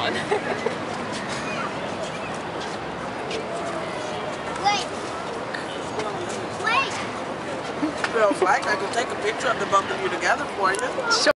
on. Feels like I could take a picture of the both of you together for you.